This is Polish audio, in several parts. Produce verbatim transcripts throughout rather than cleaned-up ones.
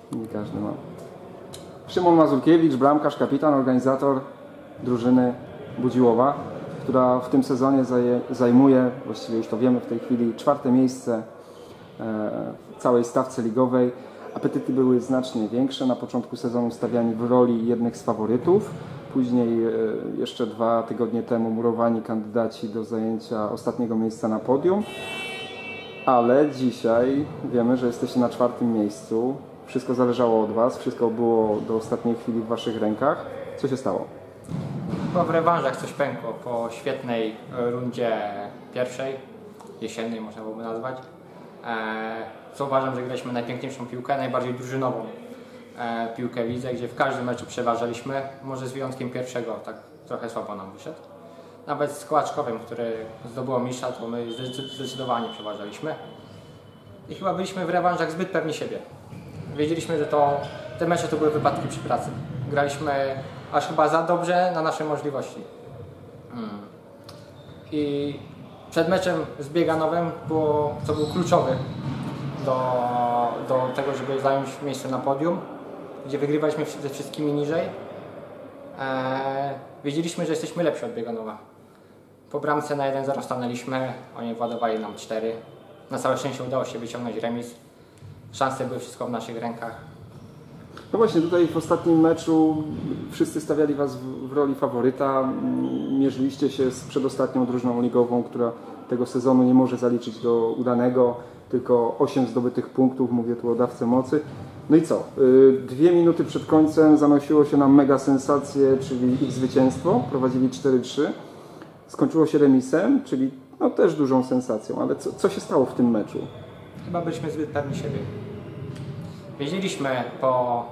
Nie każdy ma. Szymon Mazurkiewicz, bramkarz, kapitan, organizator drużyny Budziłowa, która w tym sezonie zajmuje, właściwie już to wiemy w tej chwili, czwarte miejsce w całej stawce ligowej. Apetyty były znacznie większe. Na początku sezonu stawiani w roli jednych z faworytów. Później jeszcze dwa tygodnie temu murowani kandydaci do zajęcia ostatniego miejsca na podium. Ale dzisiaj wiemy, że jesteście na czwartym miejscu. Wszystko zależało od Was, wszystko było do ostatniej chwili w Waszych rękach. Co się stało? Chyba w rewanżach coś pękło po świetnej rundzie pierwszej, jesiennej można byłoby nazwać. Co uważam, że graliśmy najpiękniejszą piłkę, najbardziej drużynową piłkę w lidze, gdzie w każdym meczu przeważaliśmy, może z wyjątkiem pierwszego, tak trochę słabo nam wyszedł. Nawet z Kołaczkowem, który zdobyło mistrza, to my zdecydowanie przeważaliśmy. I chyba byliśmy w rewanżach zbyt pewni siebie. Wiedzieliśmy, że to, te mecze to były wypadki przy pracy. Graliśmy aż chyba za dobrze na nasze możliwości. Hmm. I przed meczem z Bieganowem, było, co był kluczowy do, do tego, żeby zająć miejsce na podium, gdzie wygrywaliśmy ze wszystkimi niżej. Eee, wiedzieliśmy, że jesteśmy lepsi od Bieganowa. Po bramce na jeden zero stanęliśmy, oni władowali nam cztery. Na całe szczęście udało się wyciągnąć remis. Szanse były wszystko w naszych rękach. No właśnie, tutaj w ostatnim meczu wszyscy stawiali Was w, w roli faworyta. Mierzyliście się z przedostatnią drużyną ligową, która tego sezonu nie może zaliczyć do udanego. Tylko osiem zdobytych punktów, mówię tu o dawce mocy. No i co? Dwie minuty przed końcem zanosiło się nam mega sensację, czyli ich zwycięstwo. Prowadzili cztery trzy. Skończyło się remisem, czyli no też dużą sensacją. Ale co, co się stało w tym meczu? Chyba byliśmy zbyt pewni siebie. Wiedzieliśmy po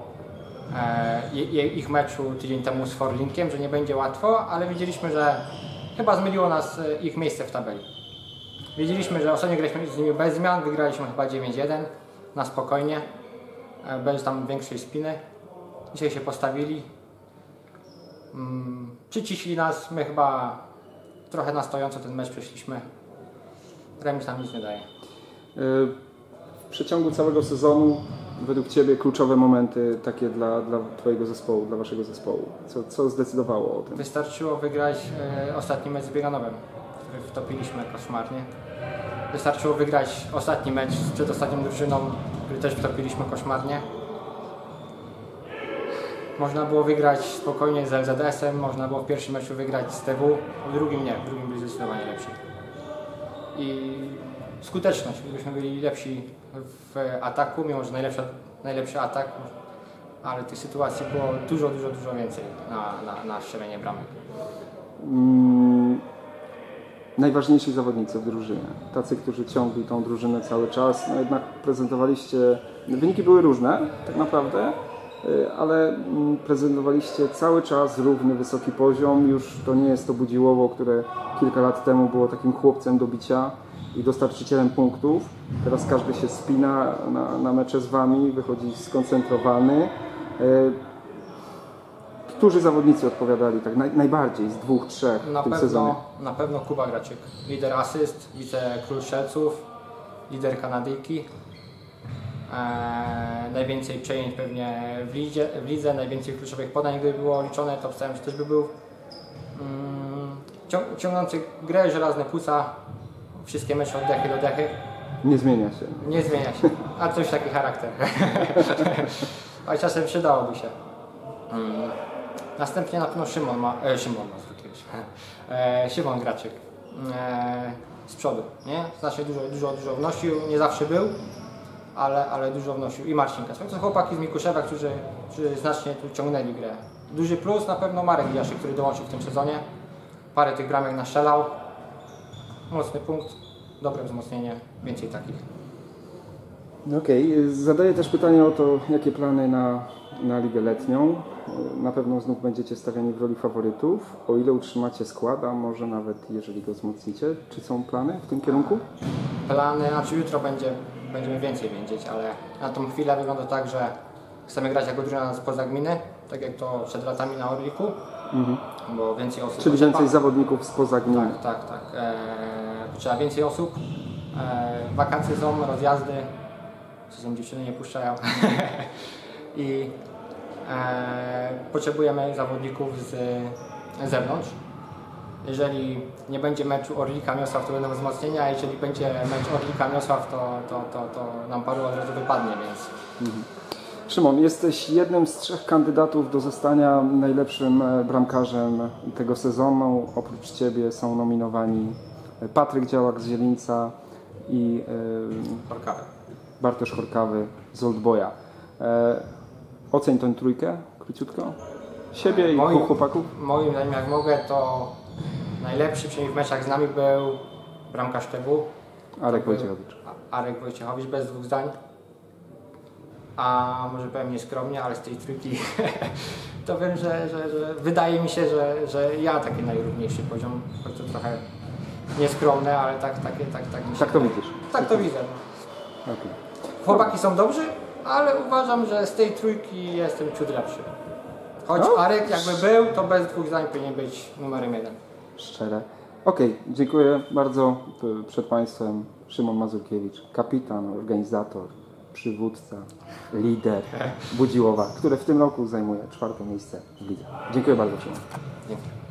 e, ich meczu tydzień temu z Forlinkiem, że nie będzie łatwo, ale wiedzieliśmy, że chyba zmyliło nas ich miejsce w tabeli. Wiedzieliśmy, że ostatnio graliśmy z nimi bez zmian, wygraliśmy chyba dziewięć jeden na spokojnie, e, bez tam większej spiny. Dzisiaj się postawili, mm, przyciśli nas, my chyba trochę na stojąco ten mecz przeszliśmy. Remis nam nic nie daje. W przeciągu całego sezonu według Ciebie kluczowe momenty takie dla, dla Twojego zespołu, dla Waszego zespołu? Co, co zdecydowało o tym? Wystarczyło wygrać e, ostatni mecz z Bieganowem, który wtopiliśmy koszmarnie. Wystarczyło wygrać ostatni mecz z przedostatnią drużyną, który też wtopiliśmy koszmarnie. Można było wygrać spokojnie z L Z S-em, można było w pierwszym meczu wygrać z T W, w drugim nie, w drugim byli zdecydowanie lepsi. I skuteczność, gdybyśmy byli lepsi w ataku, mimo że najlepszy, najlepszy atak, ale tych sytuacji było dużo, dużo, dużo więcej na, na, na strzelenie bramek. Hmm, najważniejsi zawodnicy w drużynie, tacy, którzy ciągli tą drużynę cały czas, no jednak prezentowaliście, wyniki były różne tak naprawdę, ale prezentowaliście cały czas równy, wysoki poziom. Już to nie jest to Budziłowo, które kilka lat temu było takim chłopcem do bicia i dostarczycielem punktów. Teraz każdy się spina na, na mecze z Wami, wychodzi skoncentrowany. Którzy zawodnicy odpowiadali tak naj, najbardziej z dwóch, trzech na w tym pewno, sezonie? Na pewno Kuba Graczyk, lider asyst, wicekról strzelców, lider Kanadyjki. Eee, najwięcej przejęć pewnie w, lidzie, w lidze, najwięcej kluczowych podań, gdyby było liczone, to wstałem, że też by był mm, cią, ciągnący grę, żelazne płuca, wszystkie mecze od dechy do dechy. Nie zmienia się. Nie zmienia się, a coś taki charakter. A czasem przydałoby się. Mm. Następnie na pewno Szymon ma, e, Szymon ma e, Szymon Graczyk e, z przodu, nie? Znacznie dużo, dużo, dużo wnosił, nie zawsze był. Ale, ale dużo wnosił i Marcin Kasper. To są chłopaki z Mikuszewa, którzy, którzy znacznie tu ciągnęli grę. Duży plus na pewno Marek Jaszek, który dołączył w tym sezonie. Parę tych bramek naszczelał. Mocny punkt, dobre wzmocnienie, więcej takich. Okej, okay. Zadaję też pytanie o to, jakie plany na, na ligę letnią. Na pewno znów będziecie stawiani w roli faworytów. O ile utrzymacie skład, a może nawet jeżeli go wzmocnicie. Czy są plany w tym kierunku? Plany, znaczy jutro będzie Będziemy więcej wiedzieć, ale na tą chwilę wygląda tak, że chcemy grać jako drużyna spoza gminy, tak jak to przed latami na Orliku, mhm. bo więcej osób... Czyli więcej potrzeba. zawodników spoza gminy. Tak, tak, tak. Eee, trzeba więcej osób, eee, wakacje są, rozjazdy, czasem dziewczyny nie puszczają, i e, potrzebujemy zawodników z zewnątrz. Jeżeli nie będzie meczu Orlika-Miosław, to będą wzmocnienia, a jeżeli będzie mecz Orlika-Miosław, to, to, to, to nam paru od razu wypadnie, więc... Mhm. Szymon, jesteś jednym z trzech kandydatów do zostania najlepszym bramkarzem tego sezonu. Oprócz Ciebie są nominowani Patryk Działak z Zielińca i yy, Horkawy. Bartosz Horkawy z Oldboya. E, oceń tę trójkę króciutko. Siebie i moim, chłopaków. Moim zdaniem, jak mogę, to najlepszy przynajmniej w meczach z nami był bramkarz Szczegół. Arek Wojciechowicz. Arek Wojciechowicz, bez dwóch zdań. A może powiem nieskromnie, ale z tej trójki to wiem, że, że, że wydaje mi się, że, że ja taki najrówniejszy poziom, choć to trochę nieskromne, ale tak, takie, tak, tak mi się Tak to wydaje. widzisz. Tak to widzę. No. Okay. Chłopaki są dobrzy, ale uważam, że z tej trójki jestem ciut lepszy. Choć No. Arek jakby był, to bez dwóch zdań powinien być numerem jeden. Szczere. Okej, okay, dziękuję bardzo. Przed Państwem Szymon Mazurkiewicz, kapitan, organizator, przywódca, lider Budziłowa, który w tym roku zajmuje czwarte miejsce w lidze. Dziękuję bardzo, Szymon. Dzięki.